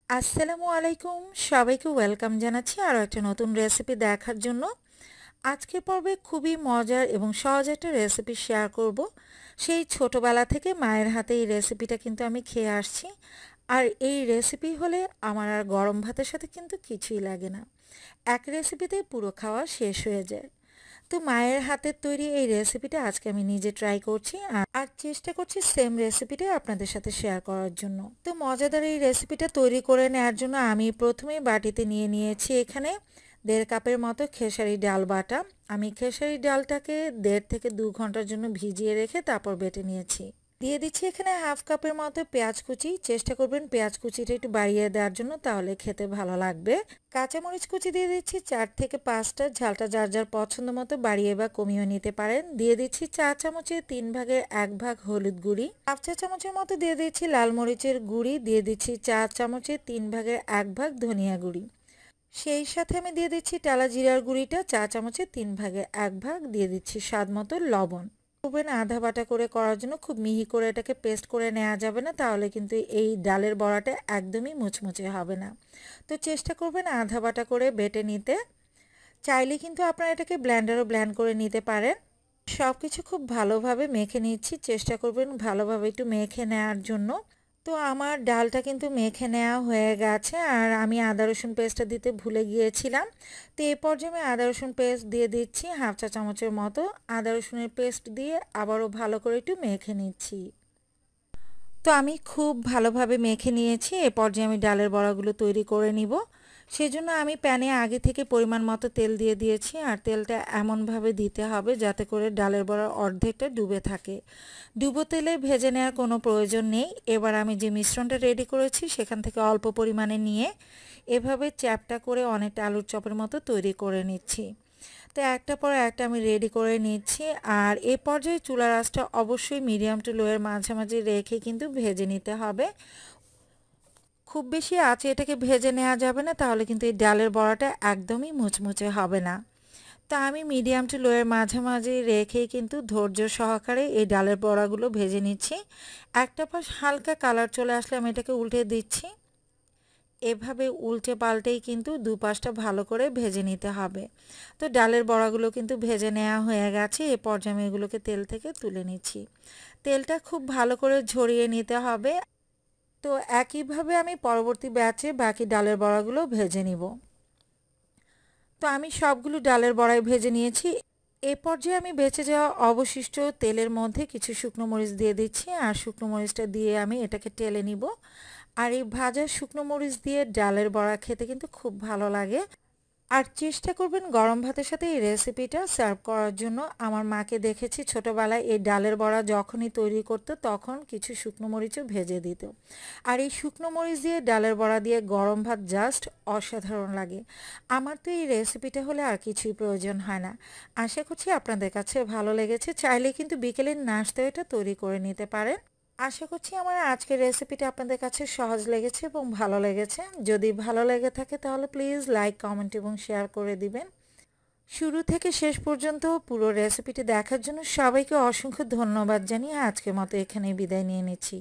আসসালামু আলাইকুম, সবাইকে ওয়েলকাম জানাচ্ছি আরও একটা নতুন রেসিপি দেখার জন্য। আজকের পর্বে খুবই মজার এবং সহজ একটা রেসিপি শেয়ার করব। সেই ছোটবেলা থেকে মায়ের হাতে এই রেসিপিটা কিন্তু আমি খেয়ে আসছি। আর এই রেসিপি হলে আমার আর গরম ভাতের সাথে কিন্তু কিছুই লাগে না, এক রেসিপিতেই পুরো খাওয়া শেষ হয়ে যায়। তো মায়ের হাতের তৈরি এই রেসিপিটা আজকে আমি নিজে ট্রাই করছি আর চেষ্টা করছি সেম রেসিপিটাই আপনাদের সাথে শেয়ার করার জন্য। তো মজাদার এই রেসিপিটা তৈরি করে নেওয়ার জন্য আমি প্রথমেই বাটিতে নিয়ে নিয়েছি এখানে 1.5 কাপের মতো খেসারি ডাল বাটা। আমি খেসারি ডালটাকে 1.5 থেকে 2 ঘন্টার জন্য ভিজিয়ে রেখে তারপর বেটে নিয়েছি। দিয়ে দিচ্ছি এখানে 1/2 কাপের মতো পেঁয়াজ কুচি। চেষ্টা করবেন পেঁয়াজ কুচিটা একটু বাড়িয়ে দেওয়ার জন্য, তাহলে খেতে ভালো লাগবে। কাঁচামরিচ কুচি দিয়ে দিচ্ছি 4 থেকে 5টা, ঝালটা যার যার পছন্দ মতো বাড়িয়ে বা কমিয়ে নিতে পারেন। দিয়ে দিচ্ছি চা চামচের 3 ভাগের 1 ভাগ হলুদ গুঁড়ি, 1/2 চা চামচের মতো দিয়ে দিচ্ছি লাল মরিচের গুঁড়ি, দিয়ে দিচ্ছি চা চামচের 3 ভাগের 1 ভাগ ধনিয়া গুঁড়ি। সেই সাথে আমি দিয়ে দিচ্ছি টালা জিরার গুঁড়িটা চা চামচের 3 ভাগের 1 ভাগ, দিয়ে দিচ্ছি স্বাদ মতো লবণ। করবেন আধা বাটা করে করার জন্য, খুব মিহি করে এটাকে পেস্ট করে নেওয়া যাবে না, তাহলে কিন্তু এই ডালের বড়াটা একদমই মুচমুচে হবে না। তো চেষ্টা করবেন আধা বাটা করে বেটে নিতে। চাইলে কিন্তু আপনারা এটাকে ব্লেন্ডারও ব্লেন্ড করে নিতে পারেন। সব কিছু খুব ভালোভাবে মেখে নিচ্ছি, চেষ্টা করবেন ভালোভাবে একটু মেখে নেওয়ার জন্য। তো আমার ডালটা কিন্তু মেখে নেওয়া হয়ে গেছে, আর আমি আদা রসুন পেস্টটা দিতে ভুলে গিয়েছিলাম। তো এই পর্যায়ে আমি আদা রসুন পেস্ট দিয়ে দিচ্ছি 1/2 চা চামচের মতো। আদা রসুনের পেস্ট দিয়ে আবারও ভালো করে একটু মেখে নিচ্ছি। তো আমি খুব ভালোভাবে মেখে নিয়েছি। এ পর্যায়ে আমি ডালের বড়াগুলো তৈরি করে নিব। সেজন্য আমি প্যানে আগে থেকে পরিমাণ মতো তেল দিয়ে দিয়েছি, আর তেলটা এমনভাবে দিতে হবে যাতে করে ডালের বড়ার অর্ধেকটা ডুবে থাকে। ডুবো তেলে ভেজে নেওয়ার কোনো প্রয়োজন নেই। এবার আমি যে মিশ্রণটা রেডি করেছি সেখান থেকে অল্প পরিমাণে নিয়ে এভাবে চ্যাপটা করে অনেকটা আলুর চপের মতো তৈরি করে নিচ্ছি। তো একটা পর একটা আমি রেডি করে নিচ্ছি। আর এ পর্যায়ে চুলার আঁচটা অবশ্যই মিডিয়াম টু লো এর মাঝামাঝি রেখে কিন্তু ভেজে নিতে হবে। খুব বেশি আঁচে এটাকে ভেজে নেওয়া যাবে না, তাহলে কিন্তু এই ডালের বড়াটা একদমই মুচমুচে হবে না। তো আমি মিডিয়াম টু লো এর মাঝামাঝি রেখেই কিন্তু ধৈর্য সহকারে এই ডালের বড়াগুলো ভেজে নিচ্ছি। একটা পাশ হালকা কালার চলে আসলে আমি এটাকে উল্টে দিচ্ছি। এভাবে উল্টে পাল্টেই কিন্তু দুপাশটা ভালো করে ভেজে নিতে হবে। তো ডালের বড়াগুলো কিন্তু ভেজে নেওয়া হয়ে গেছে। এ পর্যায়ে আমি এগুলোকে তেল থেকে তুলে নিচ্ছি। তেলটা খুব ভালো করে ঝরিয়ে নিতে হবে। তো একইভাবে আমি পরবর্তী ব্যাচে বাকি ডালের বড়াগুলো ভেজে নিব। তো আমি সবগুলো ডালের বড়াই ভেজে নিয়েছি। এ পর্যায়ে আমি বেঁচে যাওয়া অবশিষ্ট তেলের মধ্যে কিছু শুকনো মরিচ দিয়ে দিচ্ছি, আর শুকনো মরিচটা দিয়ে আমি এটাকে টেলে নিব। আর এই ভাজা শুকনো মরিচ দিয়ে ডালের বড়া খেতে কিন্তু খুব ভালো লাগে। আর চেষ্টা করবেন গরম ভাতের সাথে এই রেসিপিটা সার্ভ করার জন্য। আমার মাকে দেখেছি ছোটবেলায় এই ডালের বড়া যখনই তৈরি করতো তখন কিছু শুকনো মরিচও ভেজে দিত। আর এই শুকনো মরিচ দিয়ে ডালের বড়া দিয়ে গরম ভাত জাস্ট অসাধারণ লাগে। আমার তো এই রেসিপিটা হলে আর কিছুই প্রয়োজন হয় না। আশা করছি আপনাদের কাছে ভালো লেগেছে। চাইলে কিন্তু বিকেলের নাস্তাও এটা তৈরি করে নিতে পারেন। আশা করছি আমার আজকের রেসিপিটা আপনাদের কাছে সহজ লেগেছে এবং ভালো লেগেছে। যদি ভালো লেগে থাকে তাহলে প্লিজ লাইক, কমেন্ট এবং শেয়ার করে দিবেন। শুরু থেকে শেষ পর্যন্ত পুরো রেসিপিটি দেখার জন্য সবাইকে অসংখ্য ধন্যবাদ জানিয়ে আজকের মতো এখানেই বিদায় নিয়ে নিচ্ছি।